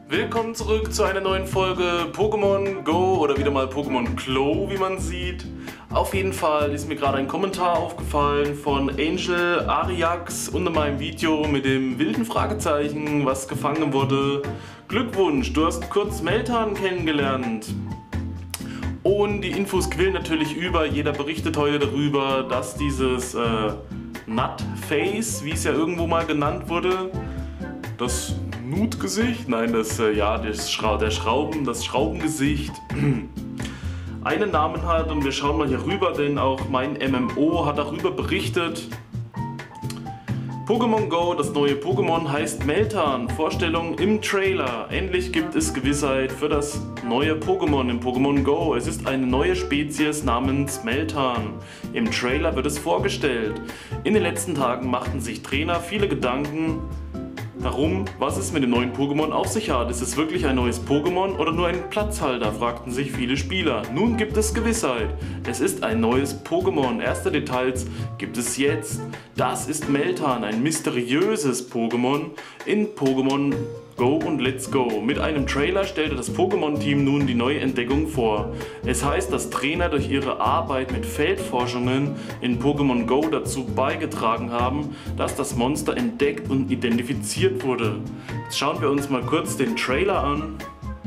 Willkommen zurück zu einer neuen Folge Pokémon Go oder wieder mal Pokémon Glow, wie man sieht. Auf jeden Fall ist mir gerade ein Kommentar aufgefallen von Angel Ariax unter meinem Video mit dem wilden Fragezeichen, was gefangen wurde. Glückwunsch, du hast kurz Meltan kennengelernt. Und die Infos quillen natürlich über. Jeder berichtet heute darüber, dass dieses Nutface, wie es ja irgendwo mal genannt wurde, das Nutgesicht, nein, das Schraubengesicht einen Namen hat, und wir schauen mal hier rüber, denn auch mein MMO hat darüber berichtet. Pokémon Go, das neue Pokémon heißt Meltan. Vorstellung im Trailer. Endlich gibt es Gewissheit für das neue Pokémon im Pokémon Go. Es ist eine neue Spezies namens Meltan. Im Trailer wird es vorgestellt. In den letzten Tagen machten sich Trainer viele Gedanken darum, was es mit dem neuen Pokémon auf sich hat. Ist es wirklich ein neues Pokémon oder nur ein Platzhalter, fragten sich viele Spieler. Nun gibt es Gewissheit. Es ist ein neues Pokémon. Erste Details gibt es jetzt. Das ist Meltan, ein mysteriöses Pokémon in Pokémon Go und Let's Go. Mit einem Trailer stellte das Pokémon-Team nun die neue Entdeckung vor. Es heißt, dass Trainer durch ihre Arbeit mit Feldforschungen in Pokémon Go dazu beigetragen haben, dass das Monster entdeckt und identifiziert wurde. Jetzt schauen wir uns mal kurz den Trailer an.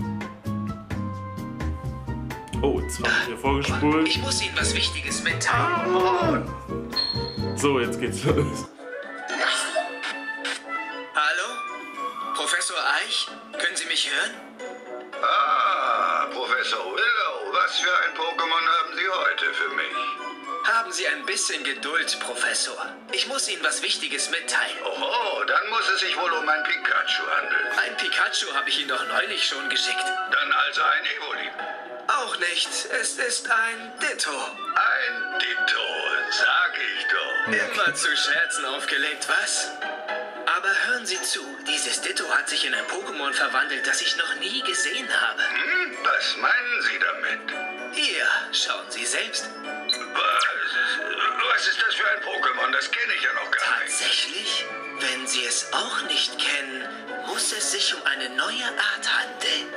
Oh, jetzt habe ich hier vorgespult. Ich muss Ihnen was Wichtiges mitteilen. So, jetzt geht's los. Professor Eich, können Sie mich hören? Ah, Professor Willow, was für ein Pokémon haben Sie heute für mich? Haben Sie ein bisschen Geduld, Professor. Ich muss Ihnen was Wichtiges mitteilen. Oh, dann muss es sich wohl um ein Pikachu handeln. Ein Pikachu habe ich Ihnen doch neulich schon geschickt. Dann also ein Evoli. Auch nicht. Es ist ein Ditto. Ein Ditto, sag ich doch. Immer zu Scherzen aufgelegt, was? Aber hören Sie zu, dieses Ditto hat sich in ein Pokémon verwandelt, das ich noch nie gesehen habe. Was meinen Sie damit? Hier, schauen Sie selbst. Was ist das für ein Pokémon? Das kenne ich ja noch gar nicht. Tatsächlich? Wenn Sie es auch nicht kennen, muss es sich um eine neue Art handeln.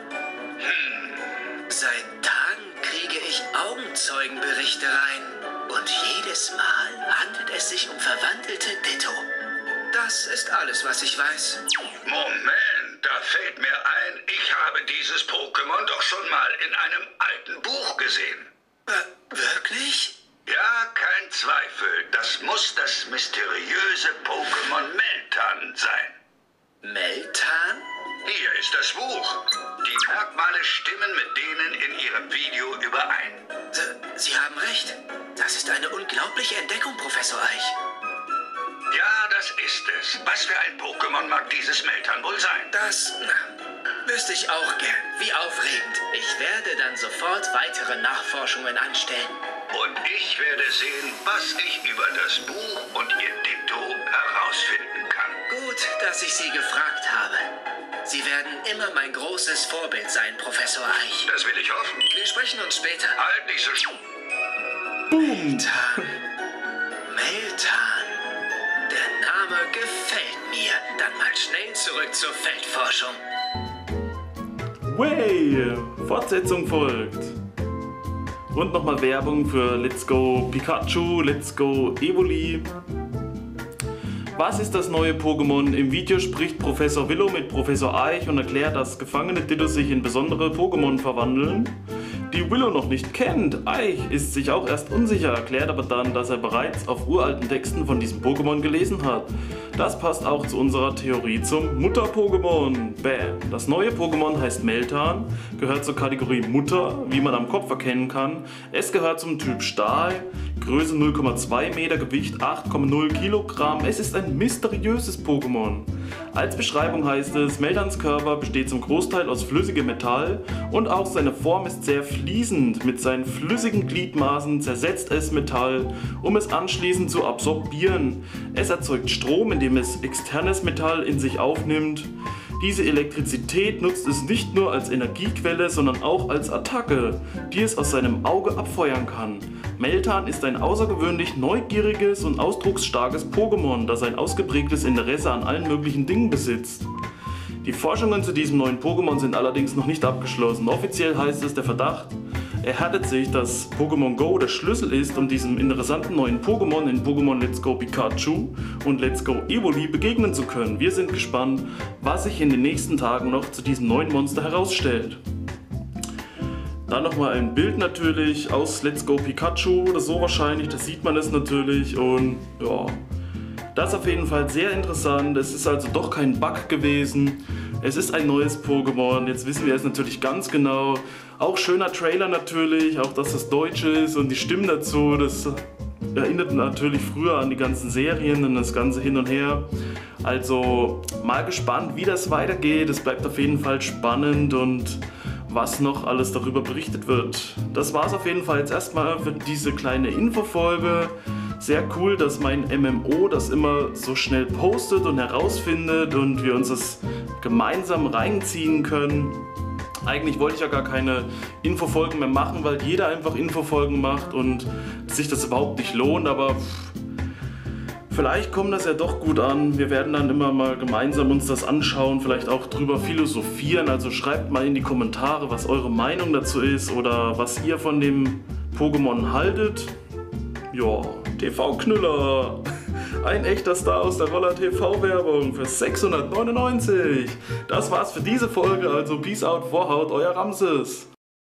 Seit Tagen kriege ich Augenzeugenberichte rein. Und jedes Mal handelt es sich um verwandelte Ditto. Das ist alles, was ich weiß. Moment, da fällt mir ein, ich habe dieses Pokémon doch schon mal in einem alten Buch gesehen. Wirklich? Ja, kein Zweifel. Das muss das mysteriöse Pokémon Meltan sein. Meltan? Hier ist das Buch. Die Merkmale stimmen mit denen in Ihrem Video überein. Sie haben recht. Das ist eine unglaubliche Entdeckung, Professor Eich. Ja, das ist es. Was für ein Pokémon mag dieses Meltan wohl sein? Das wüsste ich auch gern. Wie aufregend. Ich werde dann sofort weitere Nachforschungen anstellen. Und ich werde sehen, was ich über das Buch und Ihr Ditto herausfinden kann. Gut, dass ich Sie gefragt habe. Sie werden immer mein großes Vorbild sein, Professor Eich. Das will ich hoffen. Wir sprechen uns später. Halt nicht so Meltan. Meltan. Der Name gefällt mir. Dann mal schnell zurück zur Feldforschung. Way! Fortsetzung folgt. Und nochmal Werbung für Let's Go Pikachu, Let's Go Evoli. Was ist das neue Pokémon? Im Video spricht Professor Willow mit Professor Eich und erklärt, dass gefangene Dittos sich in besondere Pokémon verwandeln, die Willow noch nicht kennt. Eich ist sich auch erst unsicher, erklärt aber dann, dass er bereits auf uralten Texten von diesem Pokémon gelesen hat. Das passt auch zu unserer Theorie zum Mutter-Pokémon. Bam! Das neue Pokémon heißt Meltan, gehört zur Kategorie Mutter, wie man am Kopf erkennen kann. Es gehört zum Typ Stahl, Größe 0,2 Meter, Gewicht 8,0 Kilogramm. Es ist ein mysteriöses Pokémon. Als Beschreibung heißt es, Meltans Körper besteht zum Großteil aus flüssigem Metall und auch seine Form ist sehr fließend. Mit seinen flüssigen Gliedmaßen zersetzt es Metall, um es anschließend zu absorbieren. Es erzeugt Strom, indem es externes Metall in sich aufnimmt. Diese Elektrizität nutzt es nicht nur als Energiequelle, sondern auch als Attacke, die es aus seinem Auge abfeuern kann. Meltan ist ein außergewöhnlich neugieriges und ausdrucksstarkes Pokémon, das ein ausgeprägtes Interesse an allen möglichen Dingen besitzt. Die Forschungen zu diesem neuen Pokémon sind allerdings noch nicht abgeschlossen. Offiziell heißt es, der Verdacht erhärtet sich, dass Pokémon Go der Schlüssel ist, um diesem interessanten neuen Pokémon in Pokémon Let's Go Pikachu und Let's Go Evoli begegnen zu können. Wir sind gespannt, was sich in den nächsten Tagen noch zu diesem neuen Monster herausstellt. Dann nochmal ein Bild natürlich aus Let's Go Pikachu oder so wahrscheinlich, da sieht man es natürlich und ja, das ist auf jeden Fall sehr interessant. Es ist also doch kein Bug gewesen. Es ist ein neues Pokémon, jetzt wissen wir es natürlich ganz genau. Auch schöner Trailer natürlich, auch dass das Deutsch ist und die Stimmen dazu, das erinnert natürlich früher an die ganzen Serien und das ganze hin und her. Also mal gespannt, wie das weitergeht. Es bleibt auf jeden Fall spannend und was noch alles darüber berichtet wird. Das war es auf jeden Fall jetzt erstmal für diese kleine Infofolge. Sehr cool, dass mein MMO das immer so schnell postet und herausfindet und wir uns das gemeinsam reinziehen können. Eigentlich wollte ich ja gar keine Infofolgen mehr machen, weil jeder einfach Infofolgen macht und sich das überhaupt nicht lohnt, aber vielleicht kommt das ja doch gut an. Wir werden dann immer mal gemeinsam uns das anschauen, vielleicht auch drüber philosophieren. Also schreibt mal in die Kommentare, was eure Meinung dazu ist oder was ihr von dem Pokémon haltet. Ja, TV-Knüller. Ein echter Star aus der Roller TV-Werbung für 699. Das war's für diese Folge, also Peace out, Vorhaut, euer Ramses.